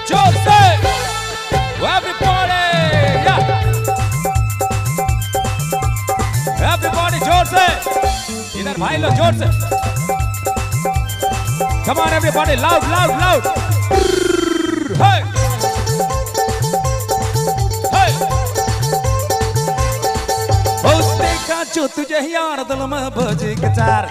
जोर से everybody, yeah. Everybody जोर से, इधर भाई लोग जोर से. Come on everybody, loud, loud, loud. Hey. Hey. उसने कहा जो तुझे यार दिल में बजे गिटार.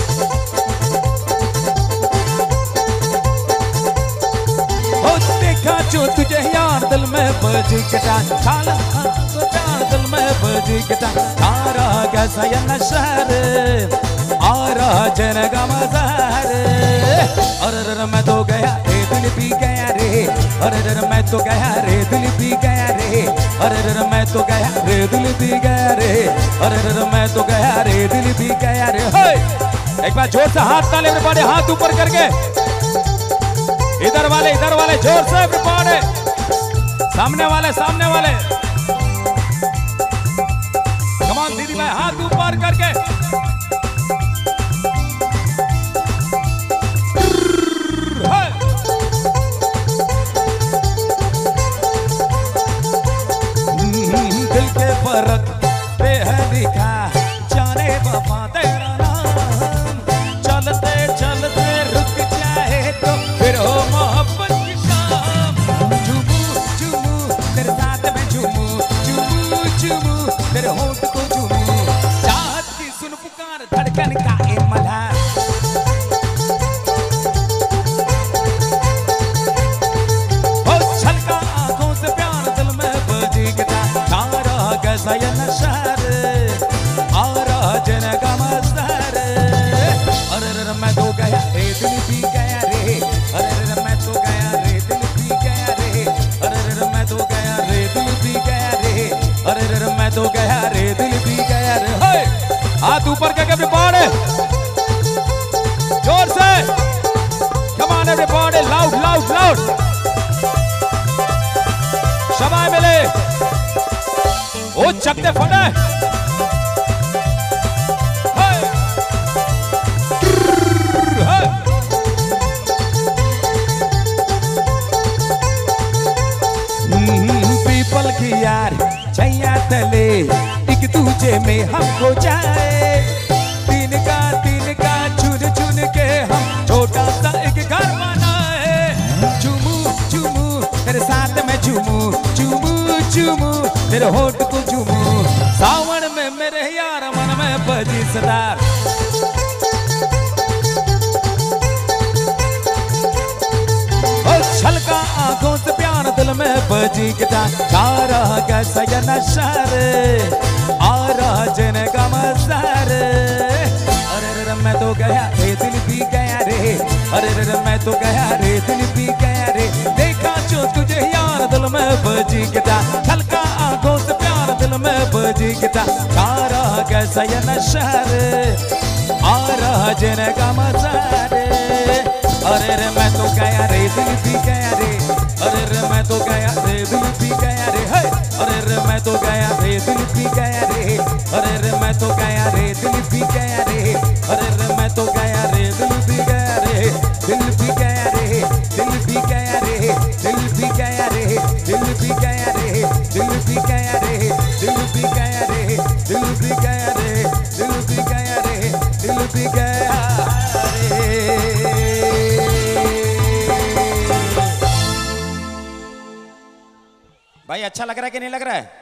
देखा जो तुझे यार दिल में बजी गिटार. काला तो यार दिल में बजी गिटार. आ रहा कैसा ये नशा रे, आ रहा जन का मजा रे. अरे मैं तो गया रे, दिल पी गया रे. अरे मैं तो गया रे, दिल पी गया रे. अरे मैं तो गया रे, दिल पी गया रे. अरे मैं तो गया रे, दिल पी गया रे. एक बार जोर से हाथ ताले एवरीबॉडी, हाथ ऊपर करके. इधर वाले जोर से एवरीबॉडी. सामने वाले कम ऑन दीदी भाई, हाथ ऊपर करके. दिल के फर्क पे है लिखा, जाने बाबा तेरा नाम. चलते चलते रुक जाए तो फिर हो मोहब्बत की शाम. झूमू झूमू तेरे साथ में, झूमू झूमू झूमू तेरे होंठ को झूमू. चाहत की सुन पुकार, धड़कन का ये मल्हार. हो छलका आंखों से प्यार दिल में बजी गिटार. आ रहा कैसा ये नशा रे, आ रहा जन का मजा रे. अरे मैं तो गया रे, दिल पी गया रे. अरे मैं तो गया रे, दिल पी गया रे. अरे मैं तो गया रे, दिल पी गया रे. अरे मैं तो गया रे, दिल पी गया रे. हाथ ऊपर करके एवरीबॉडी जोर से. Come on everybody, loud loud loud. शाबाश मिले. ओ चकते फटे. पीपल की यार छैया तले एक दूजे में हमको जाए. तीन का चुन चुन के हम छोटा सा एक घर बनाए. झूमू झूमू तेरे साथ में, झूमू झूमू झूमू तेरे होठ को झूमू. सावन में मेरे यार मन में बजी सदार. छलका आंखों से प्यार दिल में बजी गिटार. आ रहा कैसा ये नशा रे, आ रहा जन का मजा रे. अरे मैं तो गया रे, दिल पी गया रे. अरे मैं तो गया रे, दिल पी गया रे. देखा जो तुझे यार दिल में बजी गिटार. छलका आंखों से प्यार दिल में बजी गिटार. आ रहा कैसा ये नशा रे, आ रहा जन का मजा रे. अरे मैं तो गया रे, दिल पी गया रे. अरे मैं तो गया रे, दिल पी गया रे. अरे मैं तो गया रे, दिल पी गया रे. अरे मैं तो गया रे, दिल पी गया रे. अरे मैं तो गया रे, दिल पी गया रे. दिल पी गया रे, दिल पी गया रे. दिल पी गया रे, दिल पी गया रे. दिल पी गया रे, दिल पी गया रे. दिल पी गया रे, दिल पी गया रे. दिल पी गया रे. भाई अच्छा लग रहा है कि नहीं लग रहा है?